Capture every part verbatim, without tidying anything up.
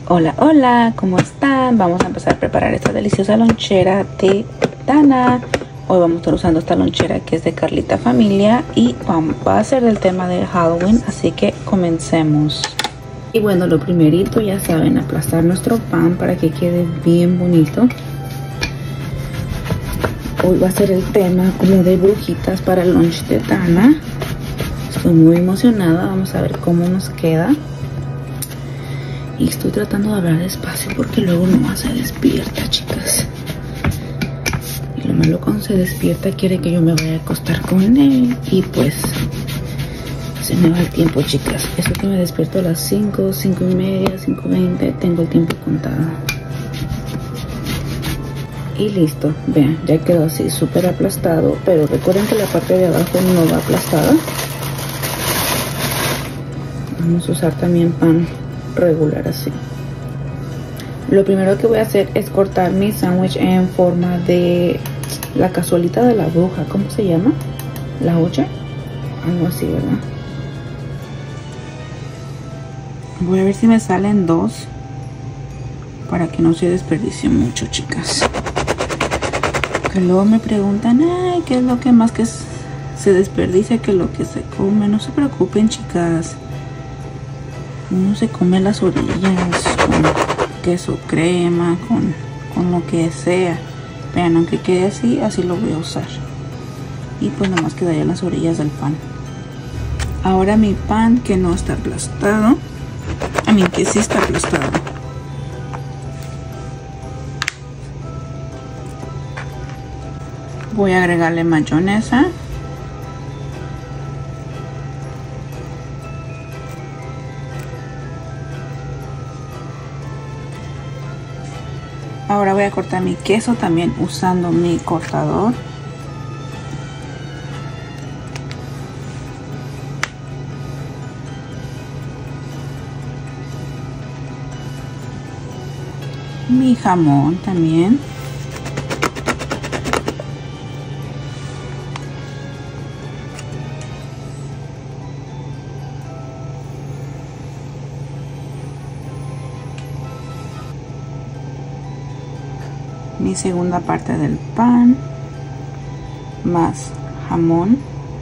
Hola, hola, ¿cómo están? Vamos a empezar a preparar esta deliciosa lonchera de Dana. Hoy vamos a estar usando esta lonchera que es de Carlita Familia y va a ser del tema de Halloween, así que comencemos. Y bueno, lo primerito, ya saben, aplastar nuestro pan para que quede bien bonito. Hoy va a ser el tema como de brujitas para el lunch de Dana. Estoy muy emocionada, vamos a ver cómo nos queda. Y estoy tratando de hablar despacio porque luego no se despierta, chicas. Y lo malo cuando se despierta quiere que yo me vaya a acostar con él. Y pues se me va el tiempo, chicas. Eso que me despierto a las cinco, cinco y media, cinco veinte. Tengo el tiempo contado. Y listo, vean, ya quedó así súper aplastado. Pero recuerden que la parte de abajo no va aplastada. Vamos a usar también pan regular así. Lo primero que voy a hacer es cortar mi sándwich en forma de la cazuelita de la bruja. ¿Cómo se llama? La olla, algo así, ¿verdad? Voy a ver si me salen dos para que no se desperdicie mucho, chicas. Que luego me preguntan, ay, ¿qué es lo que más que se desperdicia que lo que se come? No se preocupen, chicas. Uno se come las orillas con queso crema, con, con lo que sea. Vean, aunque quede así, así lo voy a usar. Y pues nomás quedaría las orillas del pan. Ahora mi pan que no está aplastado. A mí que sí está aplastado. Voy a agregarle mayonesa. Ahora voy a cortar mi queso también usando mi cortador. Mi jamón también. Mi segunda parte del pan, más jamón.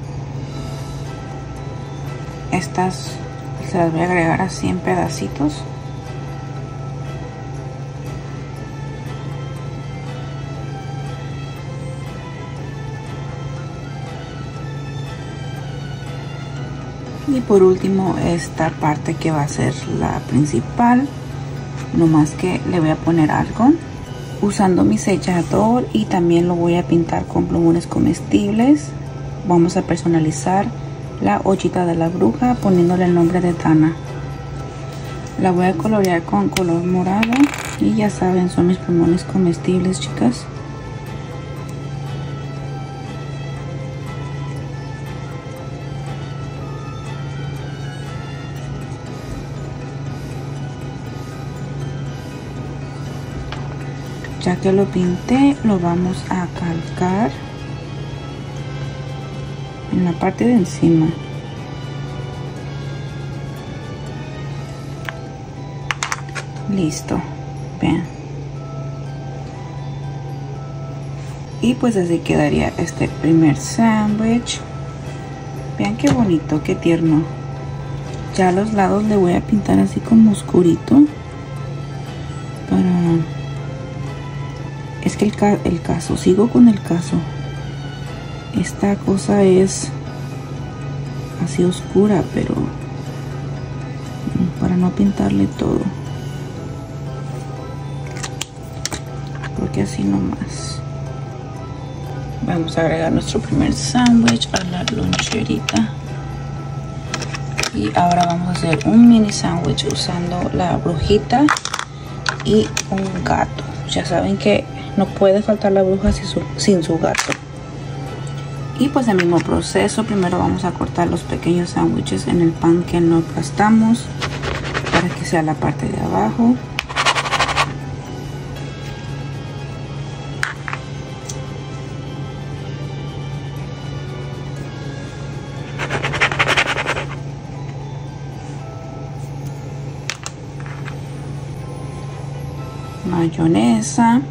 Estas se las voy a agregar así en pedacitos. Y por último esta parte que va a ser la principal, no más que le voy a poner algo usando mi sellador y también lo voy a pintar con plumones comestibles. Vamos a personalizar la ollita de la bruja poniéndole el nombre de Dana. La voy a colorear con color morado y ya saben, son mis plumones comestibles, chicas. Ya que lo pinté, lo vamos a calcar en la parte de encima. Listo, vean. Y pues así quedaría este primer sándwich. Vean qué bonito, qué tierno. Ya a los lados le voy a pintar así como oscurito para... Es que el, ca el caso, sigo con el caso. Esta cosa es así oscura, pero para no pintarle todo. Porque así nomás. Vamos a agregar nuestro primer sándwich a la loncherita. Y ahora vamos a hacer un mini sándwich usando la brujita y un gato. Ya saben que no puede faltar la bruja sin su, sin su gato. Y pues el mismo proceso. Primero vamos a cortar los pequeños sándwiches en el pan que no aplastamos para que sea la parte de abajo. mayonesa,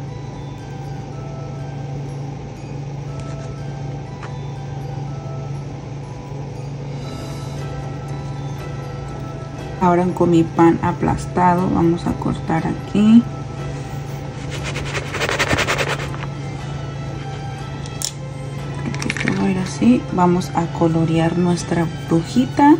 ahora con mi pan aplastado vamos a cortar aquí. Esto va a ir así. Vamos a colorear nuestra brujita.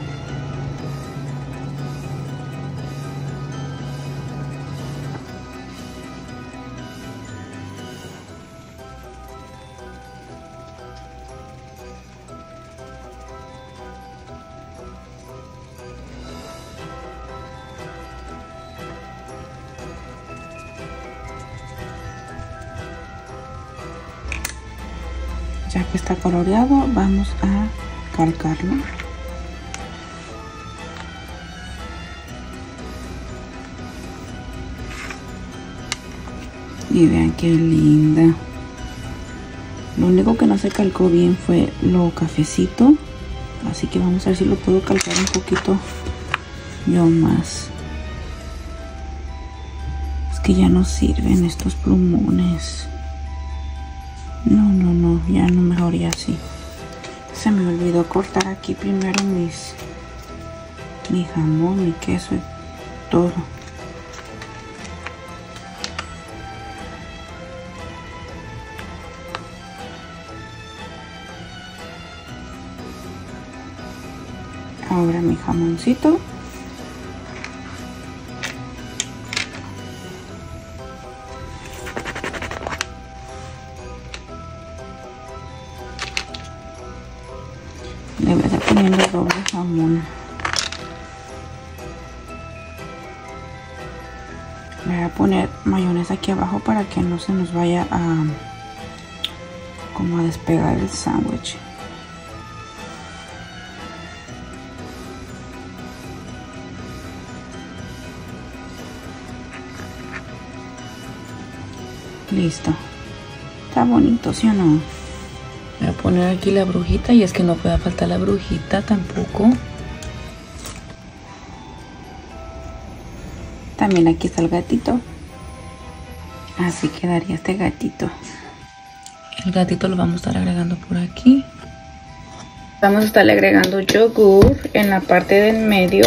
Ya que está coloreado, vamos a calcarlo. Y vean qué linda. Lo único que no se calcó bien fue lo cafecito. Así que vamos a ver si lo puedo calcar un poquito yo más. Es que ya no sirven estos plumones. No, no, no, ya no, mejor ya así. Se me olvidó cortar aquí primero mis mi jamón, mi queso y todo. Ahora mi jamoncito. Le voy a estar poniendo doble jamón. Le voy a poner mayonesa aquí abajo para que no se nos vaya a como a despegar el sándwich. Listo. Está bonito, ¿sí o no? Voy a poner aquí la brujita y es que no puede faltar la brujita tampoco. También aquí está el gatito. Así quedaría este gatito. El gatito lo vamos a estar agregando por aquí. Vamos a estar agregando yogur en la parte del medio.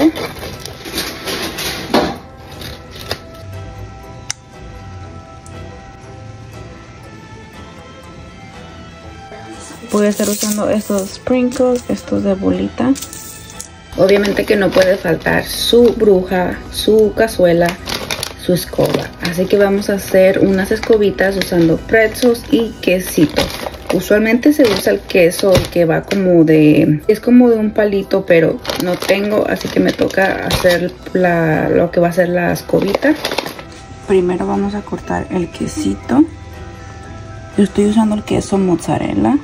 Voy a estar usando estos sprinkles, estos de bolita. Obviamente que no puede faltar su bruja, su cazuela, su escoba. Así que vamos a hacer unas escobitas usando pretzels y quesito. Usualmente se usa el queso, el que va como de... es como de un palito, pero no tengo, así que me toca hacer la, lo que va a ser la escobita. Primero vamos a cortar el quesito. Yo estoy usando el queso mozzarella.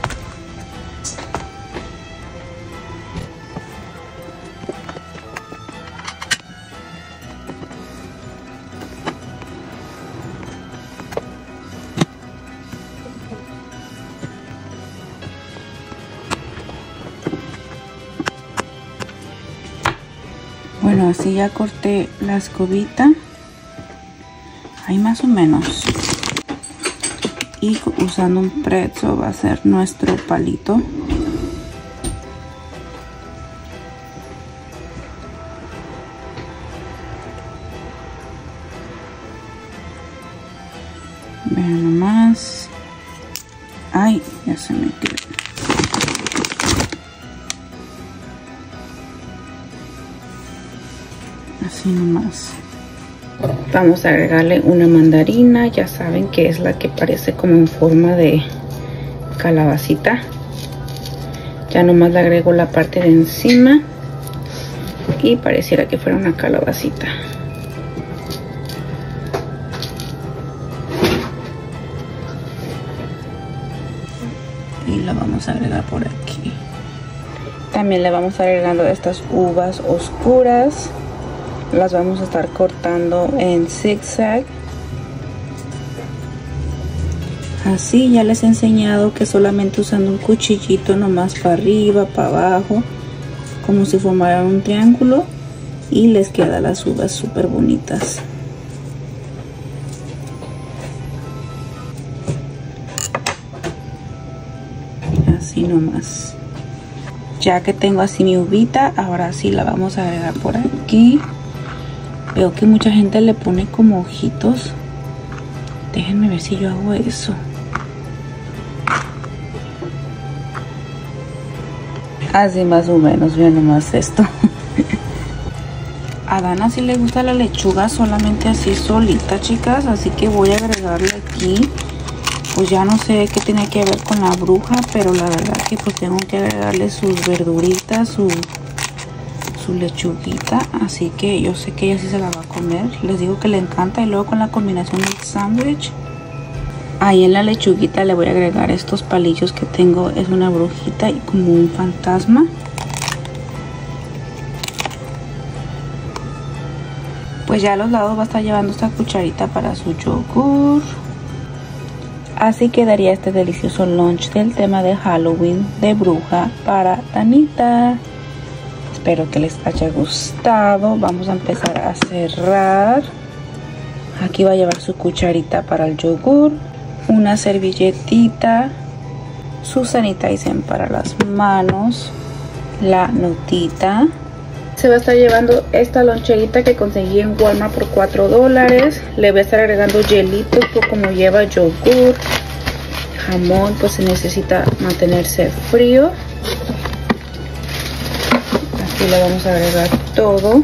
Bueno, así ya corté la escobita. Ahí más o menos. Y usando un pretzel va a ser nuestro palito. Vean nomás. Ay, ya se metió. Así nomás. Vamos a agregarle una mandarina, ya saben que es la que parece como en forma de calabacita. Ya nomás le agrego la parte de encima y pareciera que fuera una calabacita. Y la vamos a agregar por aquí. También le vamos agregando estas uvas oscuras. Las vamos a estar cortando en zigzag. Así ya les he enseñado que solamente usando un cuchillito nomás para arriba, para abajo, como si formaran un triángulo, y les quedan las uvas súper bonitas. así nomás. Ya que tengo así mi uvita, ahora sí la vamos a agregar por aquí. Veo que mucha gente le pone como ojitos. Déjenme ver si yo hago eso. Así más o menos, vean nomás esto. A Dana sí le gusta la lechuga solamente así solita, chicas. Así que voy a agregarle aquí. Pues ya no sé qué tiene que ver con la bruja, pero la verdad que pues tengo que agregarle sus verduritas, su, su lechuguita. Así que yo sé que ella sí se la va a comer. Les digo que le encanta. Y luego con la combinación del sándwich, ahí en la lechuguita le voy a agregar estos palillos que tengo. Es una brujita y como un fantasma. Pues ya a los lados va a estar llevando esta cucharita para su yogur. Así quedaría este delicioso lunch del tema de Halloween de bruja para Danita. Espero que les haya gustado. Vamos a empezar a cerrar. Aquí va a llevar su cucharita para el yogur, una servilletita, su sanitizer para las manos, la notita. Se va a estar llevando esta loncherita que conseguí en Walmart por cuatro dólares. Le voy a estar agregando hielitos, pues como lleva yogur, jamón, pues se necesita mantenerse frío. Aquí le vamos a agregar todo.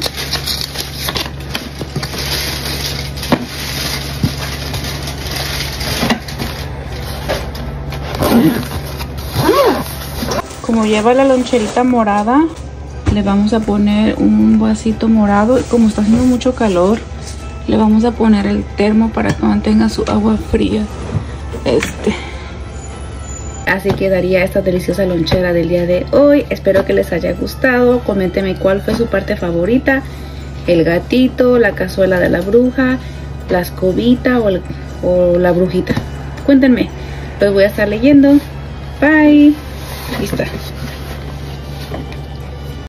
Como lleva la loncherita morada, le vamos a poner un vasito morado. Y como está haciendo mucho calor, le vamos a poner el termo para que mantenga su agua fría. Este. Así quedaría esta deliciosa lonchera del día de hoy. Espero que les haya gustado. Coméntenme cuál fue su parte favorita. El gatito, la cazuela de la bruja, la escobita o, el, o la brujita. Cuéntenme. Los voy a estar leyendo. Bye. Listo.